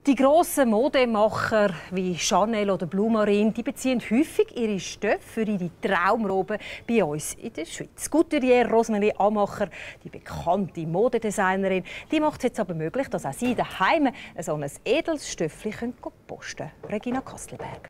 Die grossen Modemacher wie Chanel oder Blumarin, die beziehen häufig ihre Stoffe für ihre Traumrobe bei uns in der Schweiz. Couturière Rosemarie Amacher, die bekannte Modedesignerin, die macht es jetzt aber möglich, dass auch sie daheim so ein edles Stöffchen posten können. Regina Kastelberg.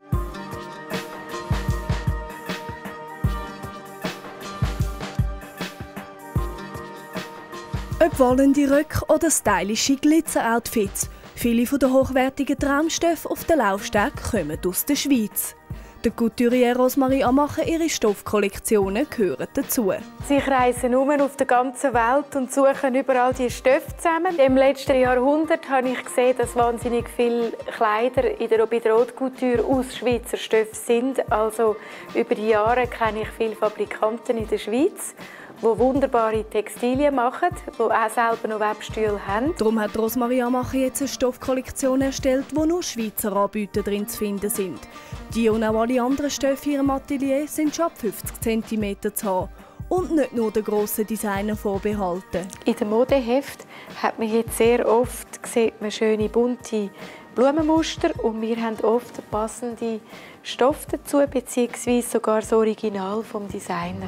Ob wollende Röcke oder stylische Glitzer-Outfits. Viele der hochwertigen Traumstoffe auf den Laufsteg kommen aus der Schweiz. Der Couturière Rosemarie Amacher, ihre Stoffkollektionen gehören dazu. Sie reisen auf der ganzen Welt und suchen überall die Stoffe zusammen. Im letzten Jahrhundert habe ich gesehen, dass wahnsinnig viele Kleider bei der Haute Couture aus Schweizer Stoffen sind. Also über die Jahre kenne ich viele Fabrikanten in der Schweiz, die wunderbare Textilien machen, die auch selber noch Webstühle haben. Darum hat Rosemarie Amacher jetzt eine Stoffkollektion erstellt, wo nur Schweizer Anbieter drin zu finden sind. Die und auch alle anderen Stoffe in ihrem Atelier sind schon ab 50 cm zu haben. Und nicht nur den grossen Designern vorbehalten. In den Modeheft hat man jetzt sehr oft sieht man schöne bunte Blumenmuster und wir haben oft passende Stoffe dazu, beziehungsweise sogar das Original vom Designer.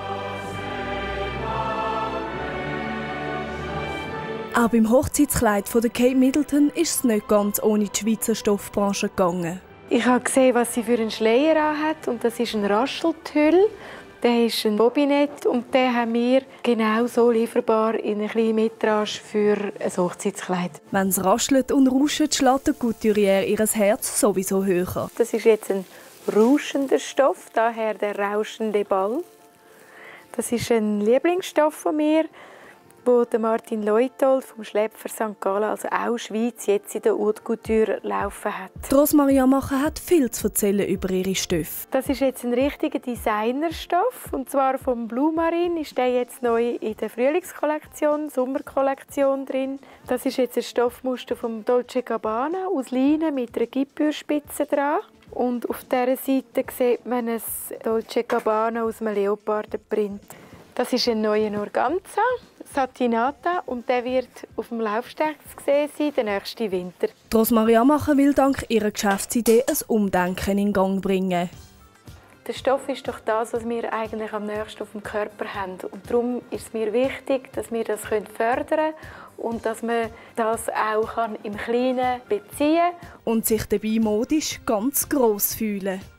Auch beim Hochzeitskleid von Kate Middleton ist es nicht ganz ohne die Schweizer Stoffbranche gegangen. Ich habe gesehen, was sie für einen Schleier anhat, und das ist ein Rascheltüll. Der ist ein Bobinett und den haben wir genau so lieferbar in eine kleine Metrage für ein Hochzeitskleid. Wenn es raschelt und rauscht, schlägt der Couturière ihr Herz sowieso höher. Das ist jetzt ein rauschender Stoff, daher der rauschende Ball. Das ist ein Lieblingsstoff von mir, wo der Martin Leuthold vom Schlepfer St. Gallen, also auch Schweiz, jetzt in der Haute Couture laufen hat. Rosemarie Amacher hat viel zu erzählen über ihre Stoffe. Das ist jetzt ein richtiger Designerstoff, und zwar vom Blumarin ist der jetzt neu in der Frühlingskollektion, Sommerkollektion drin. Das ist jetzt ein Stoffmuster vom Dolce Gabbana aus Leinen mit einer Gipfelspitze dran. Und auf dieser Seite sieht man ein Dolce Gabbana aus einem Leopardenprint. Das ist ein neuer Organza, Satinata, und der wird auf dem Laufsteg zu sehen sein, den nächsten Winter. Rosemarie Amacher will dank ihrer Geschäftsidee ein Umdenken in Gang bringen. Der Stoff ist doch das, was wir eigentlich am nächsten auf dem Körper haben. Und darum ist es mir wichtig, dass wir das fördern können und dass man das auch im Kleinen beziehen kann. Und sich dabei modisch ganz gross fühlen.